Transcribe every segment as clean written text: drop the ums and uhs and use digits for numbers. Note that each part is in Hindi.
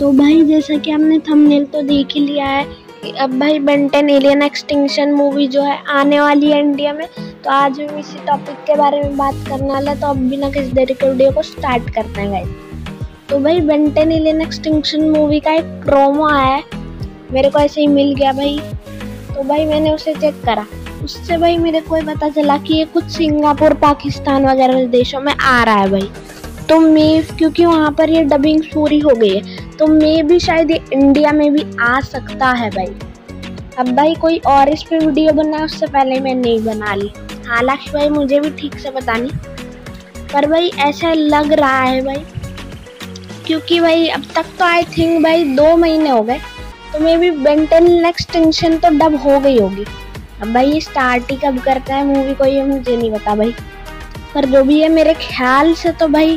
तो भाई जैसा कि हमने थंबनेल तो देख ही लिया है कि अब भाई बेन 10 एलियन एक्सटिंक्शन मूवी जो है आने वाली है इंडिया में। तो आज हम इसी टॉपिक के बारे में बात करने वाला है। तो अब बिना किसी देरी के वीडियो को स्टार्ट करते हैं गाइस। तो भाई बेन 10 एलियन एक्सटिंक्शन मूवी का एक प्रोमो आया है, मेरे को ऐसे ही मिल गया भाई। तो भाई मैंने उसे चेक करा, उससे भाई मेरे को पता चला कि ये कुछ सिंगापुर, पाकिस्तान वगैरह देशों में आ रहा है भाई। तो क्योंकि वहाँ पर ये डबिंग पूरी हो गई है, तो भी शायद ये इंडिया में भी आ सकता है भाई। अब भाई कोई और इस पे वीडियो बना उससे पहले मैं नहीं बना ली, हालांकि भाई मुझे भी ठीक से पता नहीं, पर भाई ऐसा लग रहा है भाई। क्योंकि भाई अब तक तो आई थिंक भाई 2 महीने हो गए, तो मे भी बेन 10 एक्सटिंक्शन तो डब हो गई होगी। अब भाई ये स्टार्ट ही कब करता है मूवी को ये मुझे नहीं पता भाई, पर जो भी है मेरे ख्याल से तो भाई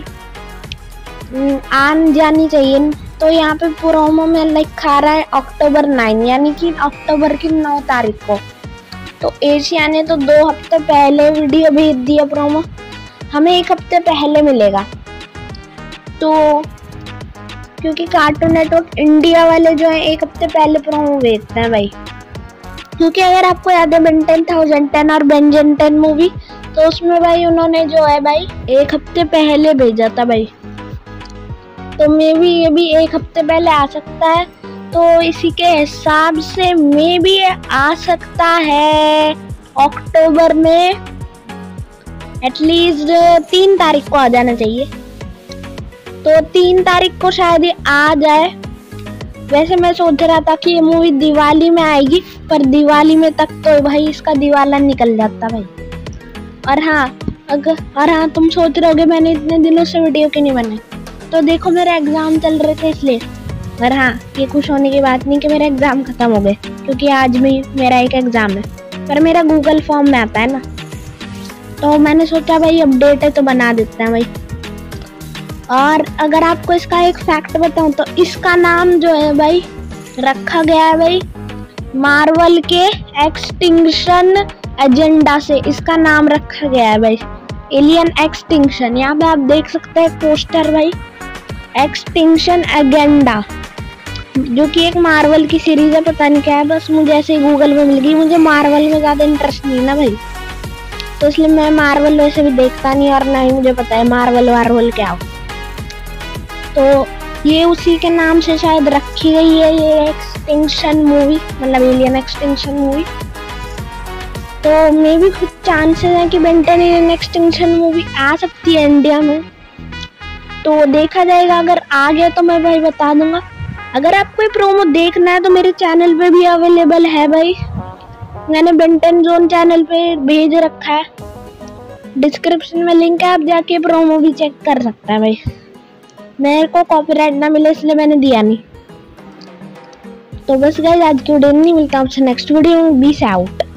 आन जानी चाहिए। तो यहाँ पे प्रोमो में लिखा रहा है अक्टूबर 9, यानी कि अक्टूबर की 9 तारीख को। तो एशिया ने तो 2 हफ्ते पहले वीडियो भेज दिया, प्रोमो हमें 1 हफ्ते पहले मिलेगा। तो क्योंकि कार्टून नेटवर्क इंडिया वाले जो है 1 हफ्ते पहले प्रोमो भेजते हैं भाई। क्योंकि अगर आपको याद है बेन 10 और बेन 10 मूवी, तो उसमें भाई उन्होंने जो है भाई 1 हफ्ते पहले भेजा था भाई। तो मे भी ये भी 1 हफ्ते पहले आ सकता है। तो इसी के हिसाब से मे भी ये आ सकता है अक्टूबर में, एटलीस्ट 3 तारीख को आ जाना चाहिए। तो 3 तारीख को शायद ये आ जाए। वैसे मैं सोच रहा था कि ये मूवी दिवाली में आएगी, पर दिवाली में तक तो भाई इसका दिवाला निकल जाता भाई। और हाँ तुम सोच रहे होगे मैंने इतने दिनों से वीडियो क्यों नहीं बनाई, तो देखो मेरे एग्जाम चल रहे थे इसलिए। और हाँ, ये खुश होने की बात नहीं कि मेरे एग्जाम खत्म हो गए, क्योंकि आज भी मेरा एक एग्जाम है, पर मेरा गूगल फॉर्म में आता है ना। तो मैंने सोचा भाई अपडेट है तो बना देते हैं भाई। और अगर आपको इसका एक फैक्ट बताऊं तो इसका नाम जो है भाई रखा गया है भाई मार्वल के एक्सटिंक्शन एजेंडा से, इसका नाम रखा गया है भाई एलियन एक्सटिंक्शन। यहाँ पे आप देख सकते हैं पोस्टर भाई, एक्सटिंक्शन एजेंडा, जो कि एक मार्वल की सीरीज है, पता नहीं क्या है, बस मुझे ऐसे ही गूगल में मिल गई। मुझे मार्वल में ज्यादा इंटरेस्ट नहीं ना भाई, तो इसलिए मैं मार्वल वैसे भी देखता नहीं, और ना ही मुझे पता है मार्वल क्या हो। तो ये उसी के नाम से शायद रखी गई है ये एक्सटिंक्शन मूवी, मतलब एलियन एक्सटिंक्शन मूवी। तो मे भी कुछ चांसेस हैं कि बेन 10 एलियन एक्सटिंक्शन मूवी आ सकती है इंडिया में। तो देखा जाएगा, अगर आ गया तो मैं भाई बता दूंगा। अगर आपको ये प्रोमो देखना है तो मेरे चैनल पे भी अवेलेबल है भाई, मैंने बेन 10 जोन चैनल पे भेज रखा है, डिस्क्रिप्शन में लिंक है, आप जाके प्रोमो भी चेक कर सकते हैं भाई। मेरे को कॉपीराइट ना मिले इसलिए मैंने दिया नहीं। तो बस गाइस आज की वीडियो नहीं, मिलता आपसे नेक्स्ट वीडियो में। Peace out.